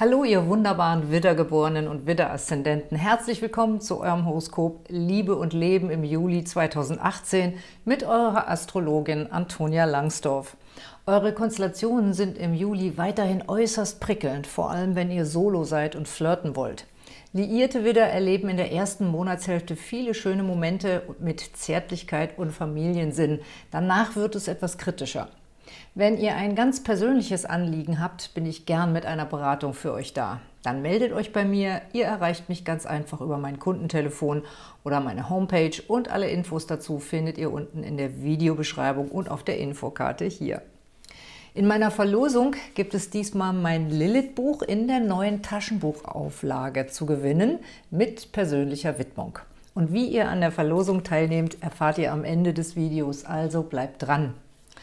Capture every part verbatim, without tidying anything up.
Hallo, ihr wunderbaren Widdergeborenen und Widderaszendenten. Herzlich willkommen zu eurem Horoskop Liebe und Leben im Juli zweitausendachtzehn mit eurer Astrologin Antonia Langsdorf. Eure Konstellationen sind im Juli weiterhin äußerst prickelnd, vor allem wenn ihr solo seid und flirten wollt. Liierte Widder erleben in der ersten Monatshälfte viele schöne Momente mit Zärtlichkeit und Familiensinn. Danach wird es etwas kritischer. Wenn ihr ein ganz persönliches Anliegen habt, bin ich gern mit einer Beratung für euch da. Dann meldet euch bei mir. Ihr erreicht mich ganz einfach über mein Kundentelefon oder meine Homepage und alle Infos dazu findet ihr unten in der Videobeschreibung und auf der Infokarte hier. In meiner Verlosung gibt es diesmal mein Lilith-Buch in der neuen Taschenbuchauflage zu gewinnen mit persönlicher Widmung. Und wie ihr an der Verlosung teilnehmt, erfahrt ihr am Ende des Videos, also bleibt dran.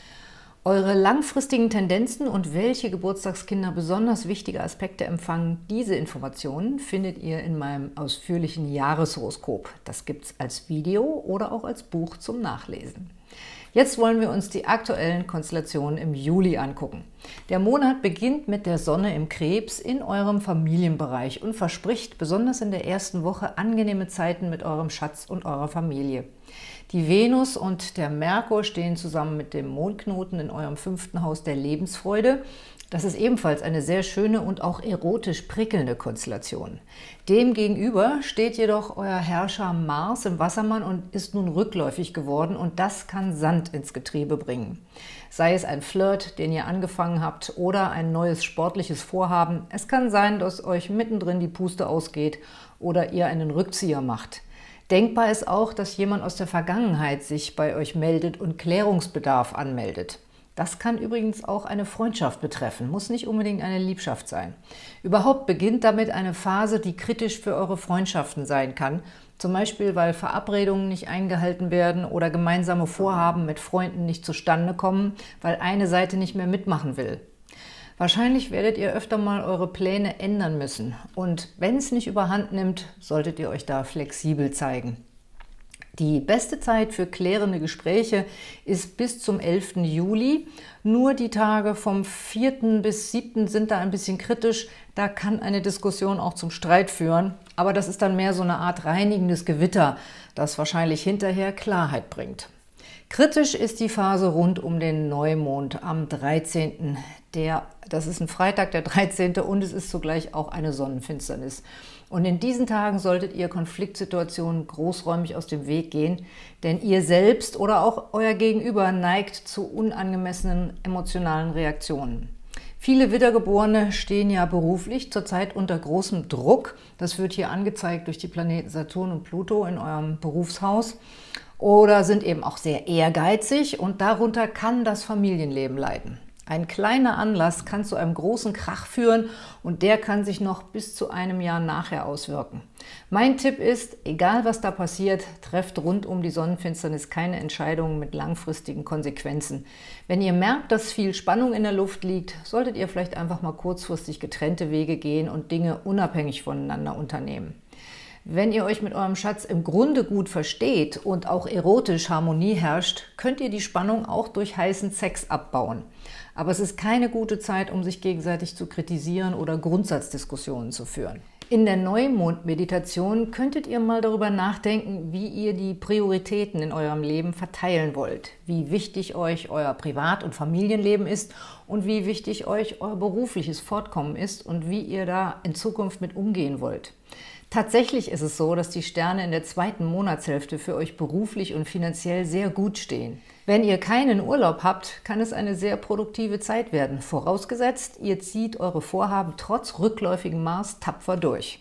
Eure langfristigen Tendenzen und welche Geburtstagskinder besonders wichtige Aspekte empfangen, diese Informationen findet ihr in meinem ausführlichen Jahreshoroskop. Das gibt es als Video oder auch als Buch zum Nachlesen. Jetzt wollen wir uns die aktuellen Konstellationen im Juli angucken. Der Monat beginnt mit der Sonne im Krebs in eurem Familienbereich und verspricht besonders in der ersten Woche angenehme Zeiten mit eurem Schatz und eurer Familie. Die Venus und der Merkur stehen zusammen mit dem Mondknoten in eurem fünften Haus der Lebensfreude. Das ist ebenfalls eine sehr schöne und auch erotisch prickelnde Konstellation. Demgegenüber steht jedoch euer Herrscher Mars im Wassermann und ist nun rückläufig geworden und das kann Sand ins Getriebe bringen. Sei es ein Flirt, den ihr angefangen habt, oder ein neues sportliches Vorhaben. Es kann sein, dass euch mittendrin die Puste ausgeht oder ihr einen Rückzieher macht. Denkbar ist auch, dass jemand aus der Vergangenheit sich bei euch meldet und Klärungsbedarf anmeldet. Das kann übrigens auch eine Freundschaft betreffen, muss nicht unbedingt eine Liebschaft sein. Überhaupt beginnt damit eine Phase, die kritisch für eure Freundschaften sein kann, zum Beispiel weil Verabredungen nicht eingehalten werden oder gemeinsame Vorhaben mit Freunden nicht zustande kommen, weil eine Seite nicht mehr mitmachen will. Wahrscheinlich werdet ihr öfter mal eure Pläne ändern müssen und wenn es nicht überhand nimmt, solltet ihr euch da flexibel zeigen. Die beste Zeit für klärende Gespräche ist bis zum elften Juli. Nur die Tage vom vierten bis siebten sind da ein bisschen kritisch. Da kann eine Diskussion auch zum Streit führen. Aber das ist dann mehr so eine Art reinigendes Gewitter, das wahrscheinlich hinterher Klarheit bringt. Kritisch ist die Phase rund um den Neumond am dreizehnten Der, das ist ein Freitag, der dreizehnte und es ist zugleich auch eine Sonnenfinsternis. Und in diesen Tagen solltet ihr Konfliktsituationen großräumig aus dem Weg gehen, denn ihr selbst oder auch euer Gegenüber neigt zu unangemessenen emotionalen Reaktionen. Viele Widdergeborene stehen ja beruflich zurzeit unter großem Druck. Das wird hier angezeigt durch die Planeten Saturn und Pluto in eurem Berufshaus. Oder sind eben auch sehr ehrgeizig und darunter kann das Familienleben leiden. Ein kleiner Anlass kann zu einem großen Krach führen und der kann sich noch bis zu einem Jahr nachher auswirken. Mein Tipp ist, egal was da passiert, trefft rund um die Sonnenfinsternis keine Entscheidungen mit langfristigen Konsequenzen. Wenn ihr merkt, dass viel Spannung in der Luft liegt, solltet ihr vielleicht einfach mal kurzfristig getrennte Wege gehen und Dinge unabhängig voneinander unternehmen. Wenn ihr euch mit eurem Schatz im Grunde gut versteht und auch erotisch Harmonie herrscht, könnt ihr die Spannung auch durch heißen Sex abbauen. Aber es ist keine gute Zeit, um sich gegenseitig zu kritisieren oder Grundsatzdiskussionen zu führen. In der Neumond-Meditation könntet ihr mal darüber nachdenken, wie ihr die Prioritäten in eurem Leben verteilen wollt, wie wichtig euch euer Privat- und Familienleben ist und wie wichtig euch euer berufliches Fortkommen ist und wie ihr da in Zukunft mit umgehen wollt. Tatsächlich ist es so, dass die Sterne in der zweiten Monatshälfte für euch beruflich und finanziell sehr gut stehen. Wenn ihr keinen Urlaub habt, kann es eine sehr produktive Zeit werden, vorausgesetzt, ihr zieht eure Vorhaben trotz rückläufigem Mars tapfer durch.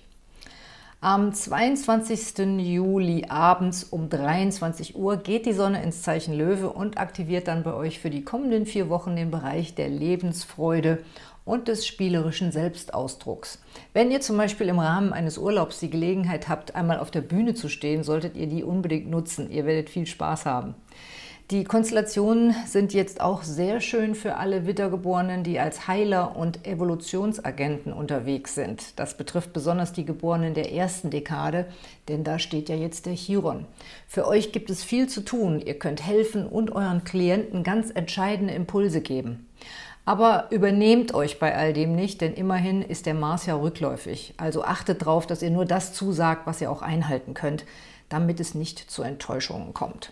Am zweiundzwanzigsten Juli abends um dreiundzwanzig Uhr geht die Sonne ins Zeichen Löwe und aktiviert dann bei euch für die kommenden vier Wochen den Bereich der Lebensfreude und des spielerischen Selbstausdrucks. Wenn ihr zum Beispiel im Rahmen eines Urlaubs die Gelegenheit habt, einmal auf der Bühne zu stehen, solltet ihr die unbedingt nutzen. Ihr werdet viel Spaß haben. Die Konstellationen sind jetzt auch sehr schön für alle Widdergeborenen, die als Heiler und Evolutionsagenten unterwegs sind. Das betrifft besonders die Geborenen der ersten Dekade, denn da steht ja jetzt der Chiron. Für euch gibt es viel zu tun. Ihr könnt helfen und euren Klienten ganz entscheidende Impulse geben. Aber übernehmt euch bei all dem nicht, denn immerhin ist der Mars ja rückläufig. Also achtet darauf, dass ihr nur das zusagt, was ihr auch einhalten könnt, damit es nicht zu Enttäuschungen kommt.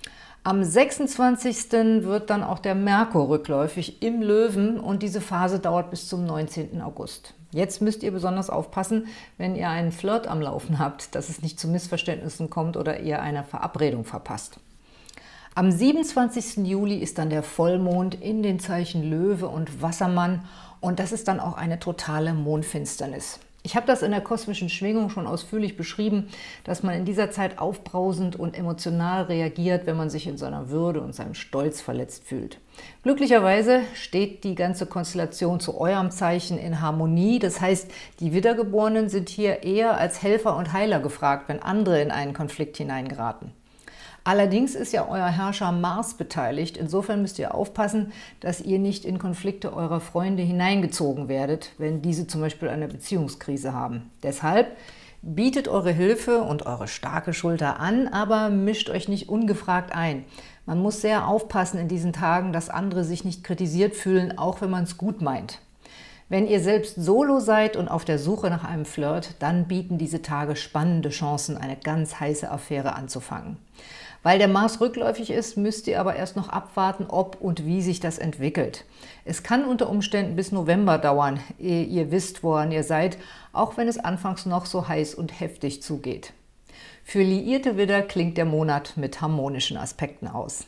Am sechsundzwanzigsten wird dann auch der Merkur rückläufig im Löwen und diese Phase dauert bis zum neunzehnten August. Jetzt müsst ihr besonders aufpassen, wenn ihr einen Flirt am Laufen habt, dass es nicht zu Missverständnissen kommt oder ihr eine Verabredung verpasst. Am siebenundzwanzigsten Juli ist dann der Vollmond in den Zeichen Löwe und Wassermann und das ist dann auch eine totale Mondfinsternis. Ich habe das in der kosmischen Schwingung schon ausführlich beschrieben, dass man in dieser Zeit aufbrausend und emotional reagiert, wenn man sich in seiner Würde und seinem Stolz verletzt fühlt. Glücklicherweise steht die ganze Konstellation zu eurem Zeichen in Harmonie. Das heißt, die Widdergeborenen sind hier eher als Helfer und Heiler gefragt, wenn andere in einen Konflikt hineingeraten. Allerdings ist ja euer Herrscher Mars beteiligt. Insofern müsst ihr aufpassen, dass ihr nicht in Konflikte eurer Freunde hineingezogen werdet, wenn diese zum Beispiel eine Beziehungskrise haben. Deshalb bietet eure Hilfe und eure starke Schulter an, aber mischt euch nicht ungefragt ein. Man muss sehr aufpassen in diesen Tagen, dass andere sich nicht kritisiert fühlen, auch wenn man es gut meint. Wenn ihr selbst solo seid und auf der Suche nach einem Flirt, dann bieten diese Tage spannende Chancen, eine ganz heiße Affäre anzufangen. Weil der Mars rückläufig ist, müsst ihr aber erst noch abwarten, ob und wie sich das entwickelt. Es kann unter Umständen bis November dauern, ehe ihr wisst, woran ihr seid, auch wenn es anfangs noch so heiß und heftig zugeht. Für liierte Widder klingt der Monat mit harmonischen Aspekten aus.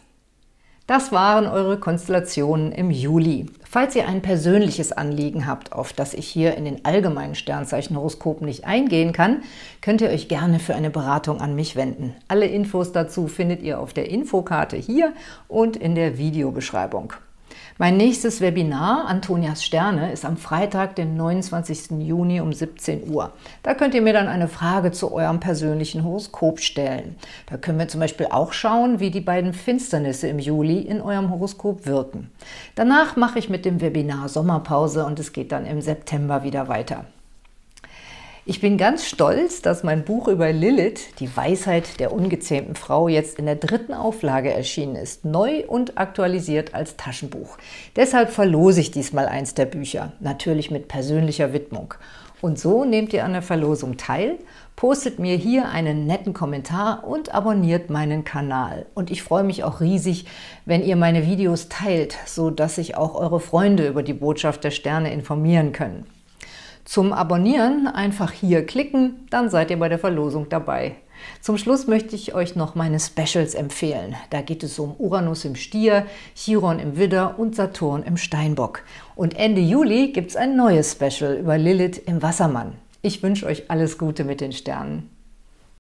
Das waren eure Konstellationen im Juli. Falls ihr ein persönliches Anliegen habt, auf das ich hier in den allgemeinen Sternzeichenhoroskopen nicht eingehen kann, könnt ihr euch gerne für eine Beratung an mich wenden. Alle Infos dazu findet ihr auf der Infokarte hier und in der Videobeschreibung. Mein nächstes Webinar, Antonias Sterne, ist am Freitag, den neunundzwanzigsten Juni um siebzehn Uhr. Da könnt ihr mir dann eine Frage zu eurem persönlichen Horoskop stellen. Da können wir zum Beispiel auch schauen, wie die beiden Finsternisse im Juli in eurem Horoskop wirken. Danach mache ich mit dem Webinar Sommerpause und es geht dann im September wieder weiter. Ich bin ganz stolz, dass mein Buch über Lilith, die Weisheit der ungezähmten Frau, jetzt in der dritten Auflage erschienen ist, neu und aktualisiert als Taschenbuch. Deshalb verlose ich diesmal eins der Bücher, natürlich mit persönlicher Widmung. Und so nehmt ihr an der Verlosung teil, postet mir hier einen netten Kommentar und abonniert meinen Kanal. Und ich freue mich auch riesig, wenn ihr meine Videos teilt, sodass sich auch eure Freunde über die Botschaft der Sterne informieren können. Zum Abonnieren einfach hier klicken, dann seid ihr bei der Verlosung dabei. Zum Schluss möchte ich euch noch meine Specials empfehlen. Da geht es um Uranus im Stier, Chiron im Widder und Saturn im Steinbock. Und Ende Juli gibt es ein neues Special über Lilith im Wassermann. Ich wünsche euch alles Gute mit den Sternen.